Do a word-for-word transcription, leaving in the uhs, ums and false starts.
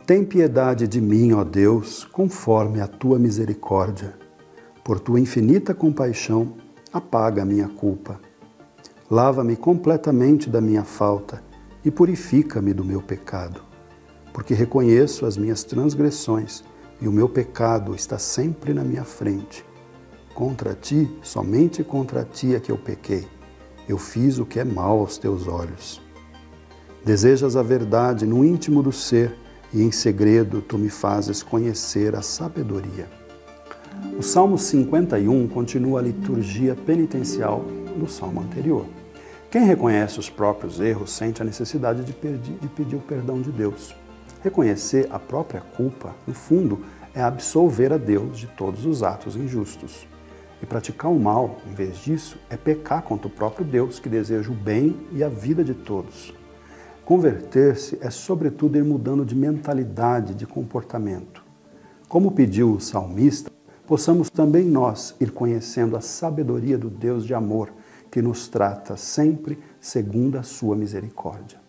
Tem piedade de mim, ó Deus, conforme a tua misericórdia. Por tua infinita compaixão, apaga a minha culpa. Lava-me completamente da minha falta e purifica-me do meu pecado, porque reconheço as minhas transgressões e o meu pecado está sempre na minha frente. Contra ti, somente contra ti é que eu pequei. Eu fiz o que é mal aos teus olhos. Desejas a verdade no íntimo do ser e em segredo tu me fazes conhecer a sabedoria. O Salmo cinquenta e um continua a liturgia penitencial do Salmo anterior. Quem reconhece os próprios erros sente a necessidade de pedir, de pedir o perdão de Deus. Reconhecer a própria culpa, no fundo, é absolver a Deus de todos os atos injustos. E praticar o mal, em vez disso, é pecar contra o próprio Deus, que deseja o bem e a vida de todos. Converter-se é, sobretudo, ir mudando de mentalidade, de comportamento. Como pediu o salmista, possamos também nós ir conhecendo a sabedoria do Deus de amor, que nos trata sempre segundo a sua misericórdia.